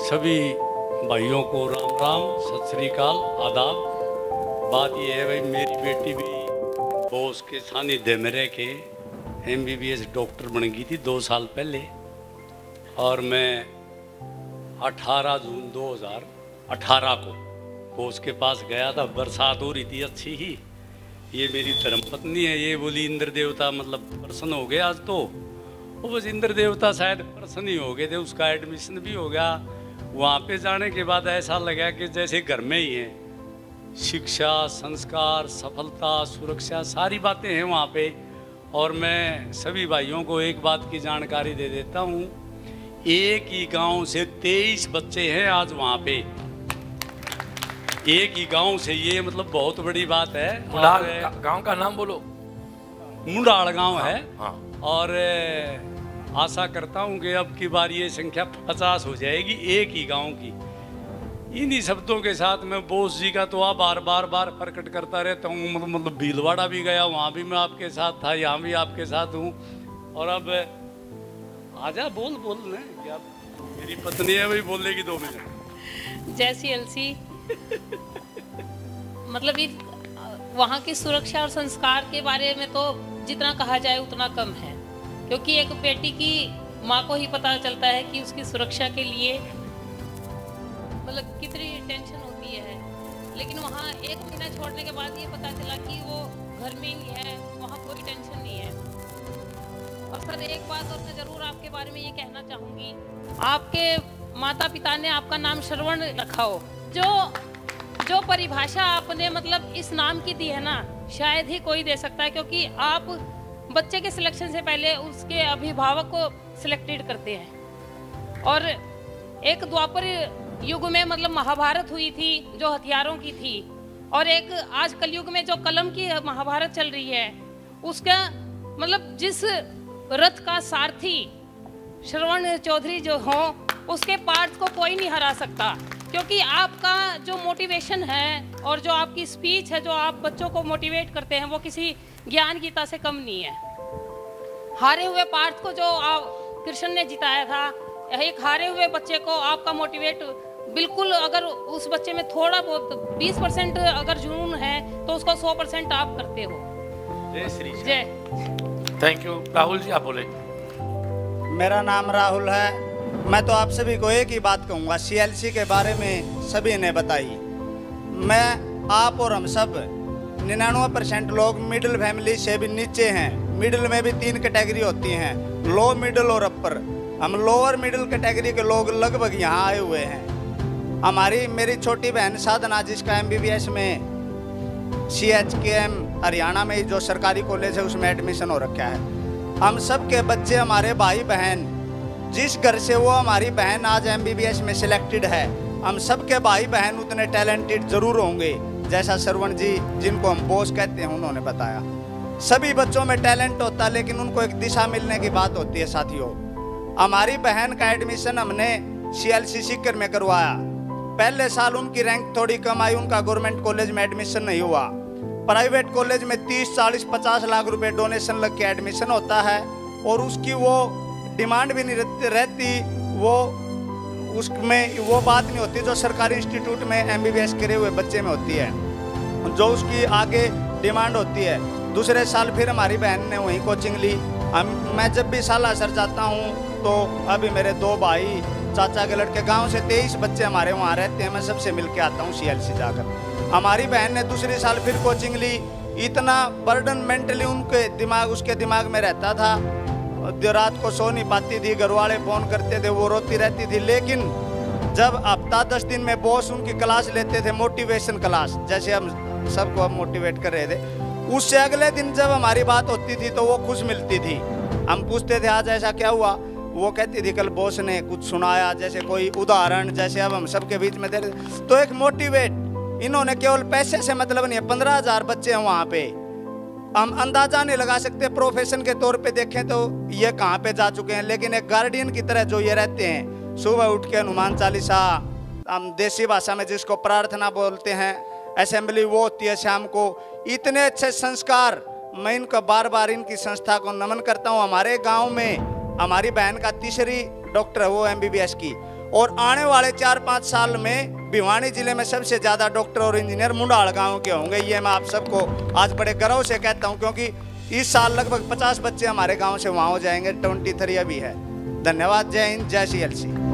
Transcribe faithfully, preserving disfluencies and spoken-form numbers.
सभी भाइयों को राम राम, सत श्री अकाल, आदाब। बात ये है भाई, मेरी बेटी भी बॉस के सानिध्य में रह के M B B S doctor बन गई थी दो साल पहले। और मैं अठारह जून दो हज़ार अठारह को बॉस के पास गया था। बरसात हो रही थी अच्छी ही। ये मेरी धर्मपत्नी है, ये बोली इंद्र देवता मतलब प्रसन्न हो गया आज तो। वो बस इंद्र देवता शायद प्रसन्न ही हो गए थे, उसका एडमिशन भी हो गया। वहाँ पे जाने के बाद ऐसा लगा कि जैसे घर में ही है। शिक्षा, संस्कार, सफलता, सुरक्षा सारी बातें हैं वहाँ पे। और मैं सभी भाइयों को एक बात की जानकारी दे देता हूँ, एक ही गांव से तेईस बच्चे हैं आज वहाँ पे, एक ही गांव से। ये मतलब बहुत बड़ी बात है। गांव का नाम बोलो। मुंडाल गांव है। हाँ। और आशा करता हूँ कि अब की बार ये संख्या पचास हो जाएगी एक ही गांव की। इन्हीं शब्दों के साथ मैं बोस जी का तो आप बार बार बार प्रकट करता रहता हूँ। मतलब मतलब भीलवाड़ा भी गया, वहाँ भी मैं आपके साथ था, यहाँ भी आपके साथ हूँ। और अब आजा बोल बोल ने क्या मेरी पत्नी है वही बोलेगी दो मिनट। जैसी अलसी मतलब इस वहाँ की सुरक्षा और संस्कार के बारे में तो जितना कहा जाए उतना कम है, क्योंकि एक बेटी की माँ को ही पता चलता है कि उसकी सुरक्षा के लिए मतलब कितनी टेंशन होती है। लेकिन वहाँ एक महीना छोड़ने के बाद ये पता चला कि वो घर में ही है, वहाँ कोई टेंशन नहीं है। और सर एक बात और मैं ज़रूर आपके बारे में ये कहना चाहूँगी, आपके माता पिता ने आपका नाम श्रवण रखा हो। जो जो परिभाषा आपने मतलब इस नाम की दी है ना, शायद ही कोई दे सकता है, क्योंकि आप बच्चे के सिलेक्शन से पहले उसके अभिभावक को सिलेक्टेड करते हैं। और एक द्वापर युग में मतलब महाभारत हुई थी जो हथियारों की थी, और एक आज कलयुग में जो कलम की महाभारत चल रही है, उसका मतलब जिस रथ का सारथी श्रवण चौधरी जो हो, उसके पार्ट को कोई नहीं हरा सकता। क्योंकि आपका जो मोटिवेशन है और जो आपकी स्पीच है, जो आप बच्चों को मोटिवेट करते हैं, वो किसी ज्ञान गीता से कम नहीं है। हारे हुए पार्थ को जो आप कृष्ण ने जिताया था, एक हारे हुए बच्चे को आपका मोटिवेट बिल्कुल, अगर उस बच्चे में थोड़ा बहुत बीस परसेंट अगर जुनून है तो उसको सौ परसेंट आप करते हो। जय श्री जय। Thank you. राहुल जी आप बोले। मेरा नाम राहुल है। मैं तो आप सभी को एक ही बात कहूँगा, सी एल सी के बारे में सभी ने बताई। मैं, आप और हम सब निन्यानवे परसेंट लोग मिडिल फैमिली से भी नीचे हैं। मिडिल में भी तीन कैटेगरी होती हैं, लो, मिडिल और अपर। हम लोअर मिडिल कैटेगरी के लोग लगभग यहाँ आए हुए हैं। हमारी मेरी छोटी बहन साधना, जिसका एम बी बी एस में C H K M Haryana में जो सरकारी कॉलेज है उसमें एडमिशन हो रखा है। हम सब के बच्चे, हमारे भाई बहन, जिस घर से वो हमारी बहन आज एम बी बी एस में सिलेक्टेड है, हम सब के भाई बहन उतने टैलेंटेड जरूर होंगे जैसा श्रवण जी, जिनको हम बॉस कहते हैं, उन्होंने बताया। सभी बच्चों में टैलेंट होता है, लेकिन उनको एक दिशा मिलने की बात होती है। साथियों, हमारी बहन का एडमिशन हमने सी एल सी सीकर में करवाया। पहले साल उनकी रैंक थोड़ी कम आई, उनका गवर्नमेंट कॉलेज में एडमिशन नहीं हुआ। प्राइवेट कॉलेज में तीस चालीस पचास लाख रुपए डोनेशन लग के एडमिशन होता है, और उसकी वो डिमांड भी नहीं रहती, वो उसमें वो बात नहीं होती जो सरकारी इंस्टीट्यूट में एम बी बी एस करे हुए बच्चे में होती है, जो उसकी आगे डिमांड होती है। दूसरे साल फिर हमारी बहन ने वहीं कोचिंग ली। हम मैं जब भी सालासर जाता हूँ तो अभी मेरे दो भाई, चाचा के लड़के, गांव से तेईस बच्चे हमारे वहाँ रहते हैं, मैं सबसे मिल के आता हूँ सी एल सी जाकर। हमारी बहन ने दूसरे साल फिर कोचिंग ली। इतना बर्डन मेंटली उनके दिमाग उसके दिमाग में रहता था, रात को सो नहीं पाती थी, घर वाले फ़ोन करते थे, वो रोती रहती थी। लेकिन जब हफ्ता दस दिन में बॉस उनकी क्लास लेते थे, मोटिवेशन क्लास, जैसे हम सबको हम मोटिवेट कर रहे थे, उससे अगले दिन जब हमारी बात होती थी तो वो खुश मिलती थी। हम पूछते थे आज ऐसा क्या हुआ, वो कहती थी कल बॉस ने कुछ सुनाया, जैसे कोई उदाहरण, जैसे अब हम सबके बीच में दे रहे। तो एक मोटिवेट, इन्होंने केवल पैसे से मतलब नहीं है। पंद्रह हजार बच्चे हैं वहाँ पे, हम अंदाजा नहीं लगा सकते। प्रोफेशन के तौर पे देखें तो ये कहाँ पे जा चुके हैं, लेकिन एक गार्डियन की तरह जो ये रहते हैं, सुबह उठ के हनुमान चालीसा, हम देसी भाषा में जिसको प्रार्थना बोलते हैं, असेंबली वो होती है शाम को। इतने अच्छे संस्कार, मैं इनको बार बार इनकी संस्था को नमन करता हूँ। हमारे गाँव में हमारी बहन का तीसरी डॉक्टर है वो एम बी बी एस की, और आने वाले चार पाँच साल में भिवानी जिले में सबसे ज़्यादा डॉक्टर और इंजीनियर मुंडाल गांव के होंगे। ये मैं आप सबको आज बड़े गर्व से कहता हूं, क्योंकि इस साल लगभग पचास बच्चे हमारे गांव से वहाँ हो जाएंगे। ट्वेंटी थ्री अभी है। धन्यवाद। जय हिंद, जय सी एल सी।